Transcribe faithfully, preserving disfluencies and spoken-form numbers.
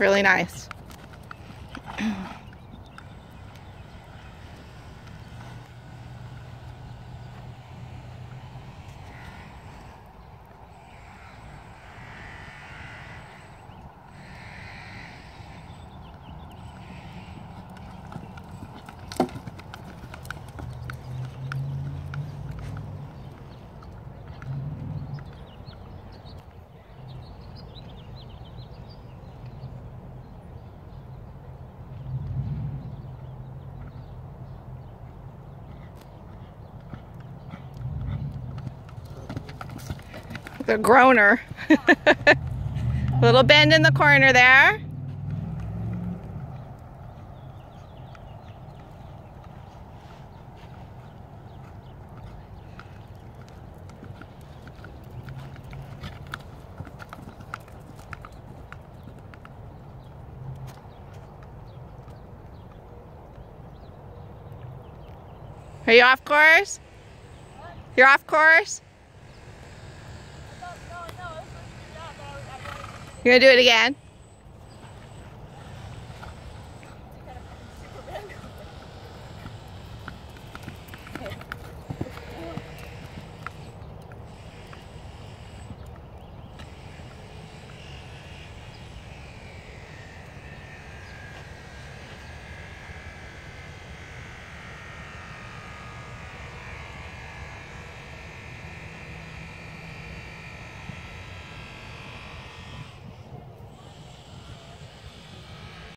really nice. The groaner. Little bend in the corner there. Are you off course? You're off course? You're gonna do it again?